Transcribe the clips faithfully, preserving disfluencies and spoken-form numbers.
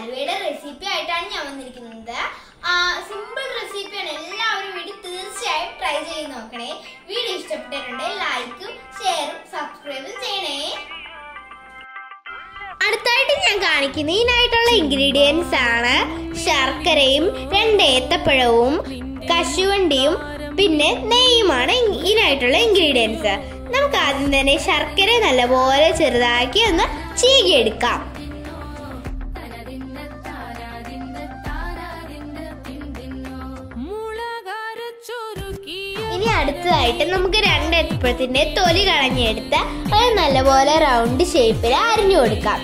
ഹൽവയുടെ recipe ആയിട്ടാണ് ഞാൻ വന്നിരിക്കുന്നത്. സിമ്പിൾ റെസിപ്പിയാണ്, എല്ലാവരും വീഡിയോ തീർച്ചയായും ട്രൈ ചെയ്ത് നോക്കണേ. വീഡിയോ ഇഷ്ടപ്പെട്ടിട്ടുണ്ടെങ്കിൽ ലൈക്കും ഷെയറും സബ്സ്ക്രൈബും ചെയ്യണേ. അടുത്തായിട്ട് ഞാൻ കാണിക്കുന്ന ഇതിനായിട്ടുള്ള ഇൻഗ്രീഡിയൻസ് ആണ് ശർക്കരയും രണ്ട് ഏത്തപ്പഴവും കശുവണ്ടിയും പിന്നെ നെയ്യുമാണ് ഇതിനായിട്ടുള്ള ഇൻഗ്രീഡിയൻസ്. നമുക്ക് ആദ്യം തന്നെ ശർക്കര നല്ലപോലെ ചെറുതാക്കി ഒന്ന് ചീകിയെടുക്കാം. ഇനി അടുത്തതായിട്ട് നമുക്ക് രണ്ട് ഏത്തപ്പഴത്തിന്റെ തൊലി കളഞ്ഞെടുത്ത് അത് നല്ലപോലെ റൗണ്ട് ഷേപ്പിൽ അരിഞ്ഞു കൊടുക്കാം.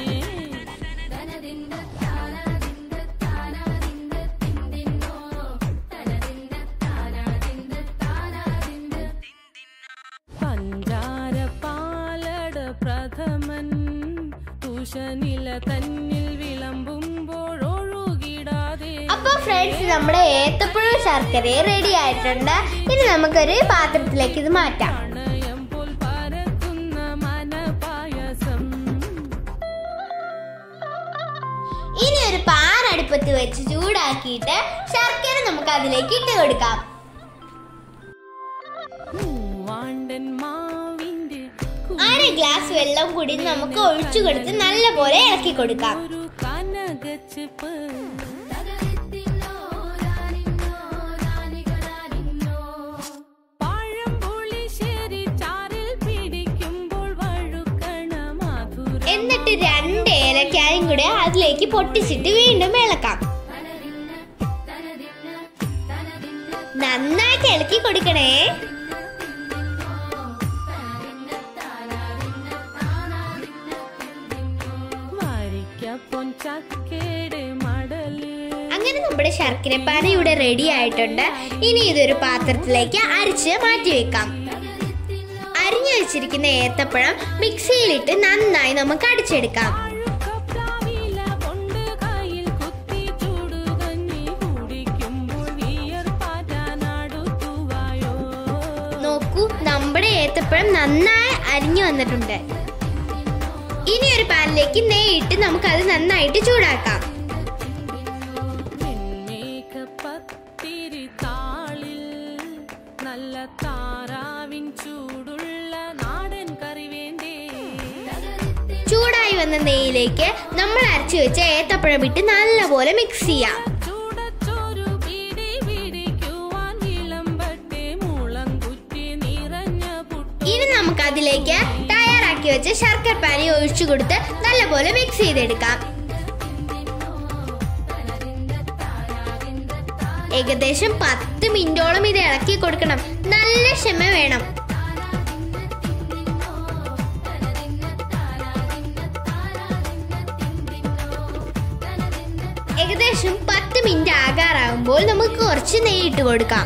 അപ്പൊ ഫ്രണ്ട്സ്, നമ്മുടെ ഏത്തപ്പഴം ശർക്കരയും റെഡി ആയിട്ടുണ്ട്. ഇനി നമുക്കൊരു പാത്രത്തിലേക്ക് ഇത് മാറ്റാം. ഇനി ഒരു പാൻ അടുപ്പത്ത് വെച്ച് ചൂടാക്കിയിട്ട് ശർക്കര നമുക്ക് അതിലേക്ക് ഇട്ട് കൊടുക്കാം. അര ഗ്ലാസ് വെള്ളം കൂടി നമുക്ക് ഒഴിച്ചു കൊടുത്ത് നല്ലപോലെ ഇളക്കി കൊടുക്കാം. എന്നിട്ട് രണ്ട് ഏലക്കായും കൂടെ അതിലേക്ക് പൊട്ടിച്ചിട്ട് വീണ്ടും ഇളക്കാം. നന്നായിട്ട് ഇളക്കി കൊടുക്കണേ. അങ്ങനെ നമ്മുടെ ശർക്കരപ്പാന ഇവിടെ റെഡി ആയിട്ടുണ്ട്. ഇനി ഇതൊരു പാത്രത്തിലേക്ക് അരിച്ച് മാറ്റി വെക്കാം. അരിഞ്ഞു വെച്ചിരിക്കുന്ന ഏത്തപ്പഴം മിക്സിയിലിട്ട് നന്നായി നമുക്ക് അടിച്ചെടുക്കാം. നോക്കൂ, നമ്മുടെ ഏത്തപ്പഴം നന്നായി അരിഞ്ഞു വന്നിട്ടുണ്ട്. ഇനി ഒരു പാനിലേക്ക് നെയ്യ് ഇട്ട് നമുക്ക് അത് നന്നായിട്ട് ചൂടാക്കാം. ചൂടായി വന്ന നെയ്യിലേക്ക് നമ്മൾ അരച്ചു വെച്ച ഏത്തപ്പഴം ഇട്ട് നല്ലപോലെ മിക്സ് ചെയ്യാം. ഇനി നമുക്ക് അതിലേക്ക് തയ്യാറാക്കി വെച്ച ശർക്കരപ്പാനി ഒഴിച്ചു കൊടുത്ത് നല്ലപോലെ മിക്സ് ചെയ്തെടുക്കാം. ഏകദേശം പത്ത് മിനിറ്റോളം ഇത് ഇളക്കി കൊടുക്കണം. നല്ല ക്ഷമ വേണം. ഏകദേശം പത്ത് മിനിറ്റ് ആകാറാകുമ്പോൾ നമുക്ക് കുറച്ച് നെയ്യ് ഇട്ട് കൊടുക്കാം.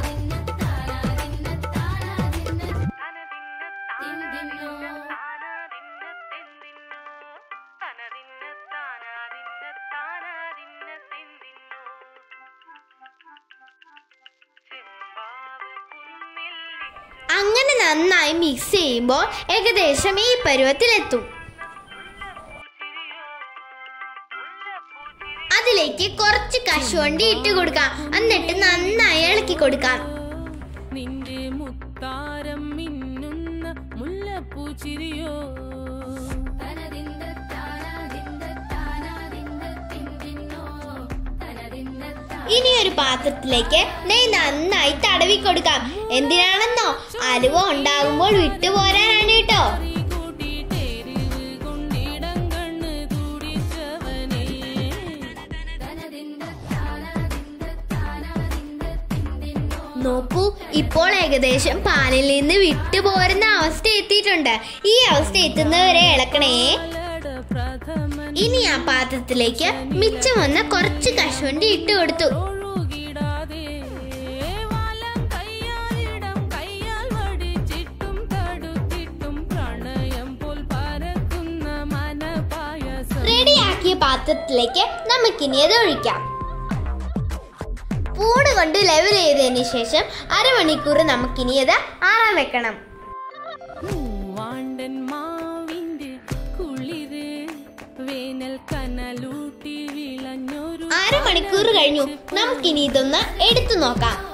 അങ്ങനെ നന്നായി മിക്സ് ചെയ്യുമ്പോൾ ഏകദേശം ഈ പരുവത്തിലെത്തും. അതിലേക്ക് കുറച്ച് കശുവണ്ടി ഇട്ട് കൊടുക്കാം. എന്നിട്ട് നന്നായി ഇളക്കി കൊടുക്കാം. ഇനി ഒരു പാത്രത്തിലേക്ക് നെയ്യ് നന്നായി തടവി കൊടുക്കാം. എന്തിനാണെന്നോ, അലുവ ഉണ്ടാകുമ്പോൾ വിട്ടുപോരാനാണ് കേട്ടോ. നോക്കൂ, ഇപ്പോൾ ഏകദേശം പാനിൽ നിന്ന് വിട്ടുപോരുന്ന അവസ്ഥ എത്തിയിട്ടുണ്ട്. ഈ അവസ്ഥ എത്തുന്നവരെ ഇളക്കണേ. ഇനി ആ പാത്രത്തിലേക്ക് മിച്ചം വന്ന കുറച്ച് കശുവണ്ടി ഇട്ട് കൊടുത്തു. റെഡിയാക്കിയ പാത്രത്തിലേക്ക് നമുക്കിനി അത് ഒഴിക്കാം. പൂണ് കൊണ്ട് ലെവൽ ചെയ്തതിന് ശേഷം അരമണിക്കൂർ നമുക്കിനി അത് ആറാൻ വെക്കണം. വേനൽ കനലൂട്ടി വിളഞ്ഞോ അരമണിക്കൂർ കഴിഞ്ഞു. നമുക്കിനി ഇതൊന്ന് എടുത്തു നോക്കാം.